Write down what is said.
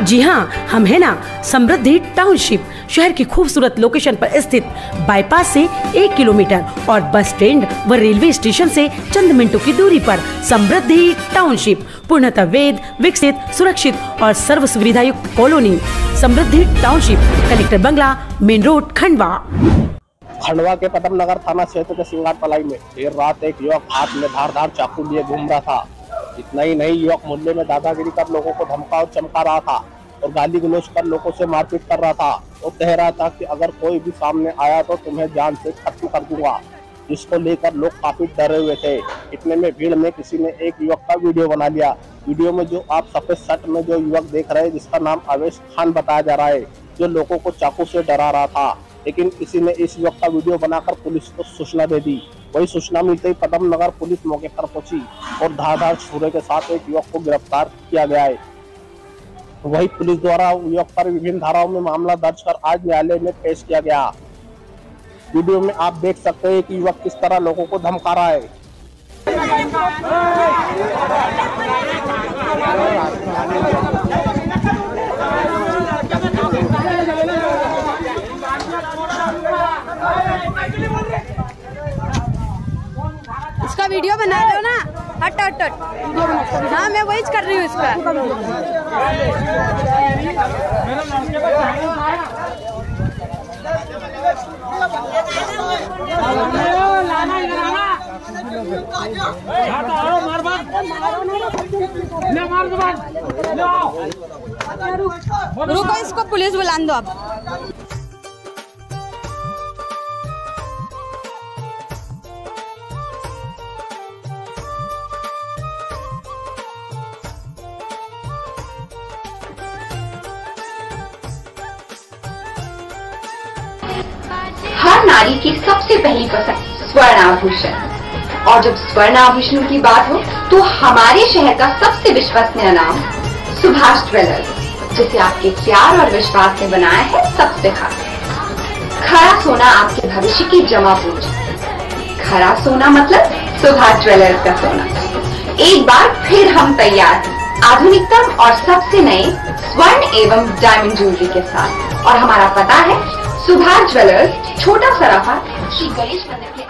जी हाँ, हम है ना समृद्धि टाउनशिप, शहर की खूबसूरत लोकेशन पर स्थित बाईपास से 1 किलोमीटर और बस स्टैंड व रेलवे स्टेशन से चंद मिनटों की दूरी पर समृद्धि टाउनशिप, पूर्णतः वेद विकसित, सुरक्षित और सर्व सुविधा युक्त कॉलोनी समृद्धि टाउनशिप, कलेक्टर बंगला, मेन रोड, खंडवा। खंडवा के पदम नगर थाना क्षेत्र के सिंगार पलाई में देर रात एक युवक हाथ में धारदार चाकू लिए घूम रहा था। इतना ही नहीं, युवक मोहल्ले में दादागिरी कर लोगों को धमका और चमका रहा था और गाली गलौज कर लोगों से मारपीट कर रहा था और कह रहा था कि अगर कोई भी सामने आया तो तुम्हें जान से खत्म कर दूंगा, जिसको लेकर लोग काफी डरे हुए थे। इतने में भीड़ में किसी ने एक युवक का वीडियो बना लिया। वीडियो में जो आप सफेद शर्ट में जो युवक देख रहे हैं, जिसका नाम अवेश खान बताया जा रहा है, जो लोगों को चाकू से डरा रहा था, लेकिन किसी ने इस युवक का वीडियो बनाकर पुलिस को सूचना दे दी। वही सूचना मिलते ही पदम नगर पुलिस मौके पर पहुंची और धारदार छुरे के साथ एक युवक को गिरफ्तार किया गया है। वही पुलिस द्वारा युवक पर विभिन्न धाराओं में मामला दर्ज कर आज न्यायालय में पेश किया गया। वीडियो में आप देख सकते हैं कि युवक किस तरह लोगों को धमका रहा है। इसका वीडियो बना लो ना, हट हट हट। हाँ, मैं वही कर रही हूँ इसका। रुको, इसको पुलिस बुला दो अब। हर नारी की सबसे पहली पसंद स्वर्ण आभूषण, और जब स्वर्ण आभूषण की बात हो तो हमारे शहर का सबसे विश्वसनीय नाम सुभाष ज्वेलर्स, जिसे आपके प्यार और विश्वास ने बनाया है सबसे खास। खरा सोना आपके भविष्य की जमा पूंजी। खरा सोना मतलब सुभाष ज्वेलर्स का सोना। एक बार फिर हम तैयार हैं आधुनिकतम और सबसे नए स्वर्ण एवं डायमंड ज्वेलरी के साथ, और हमारा पता है सुभाष ज्वेलर्स, छोटा सराफा, श्री गणेश मंदिर के